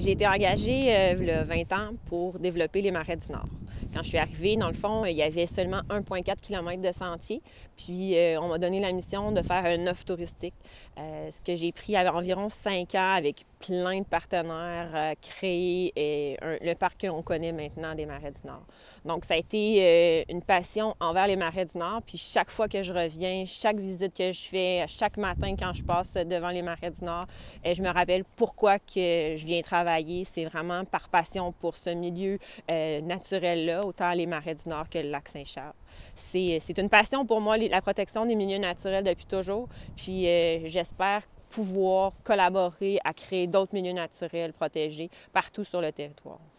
J'ai été engagée il y a 20 ans pour développer les marais du Nord. Quand je suis arrivée, dans le fond, il y avait seulement 1,4 km de sentier. Puis, on m'a donné la mission de faire un offre touristique, ce que j'ai pris à environ 5 ans avec plein de partenaires, créer le parc qu'on connaît maintenant des Marais du Nord. Donc, ça a été une passion envers les Marais du Nord. Puis, chaque fois que je reviens, chaque visite que je fais, chaque matin quand je passe devant les Marais du Nord, je me rappelle pourquoi que je viens travailler. C'est vraiment par passion pour ce milieu naturel-là, autant les Marais du Nord que le lac Saint-Charles. C'est une passion pour moi, la protection des milieux naturels depuis toujours. Puis j'espère pouvoir collaborer à créer d'autres milieux naturels protégés partout sur le territoire.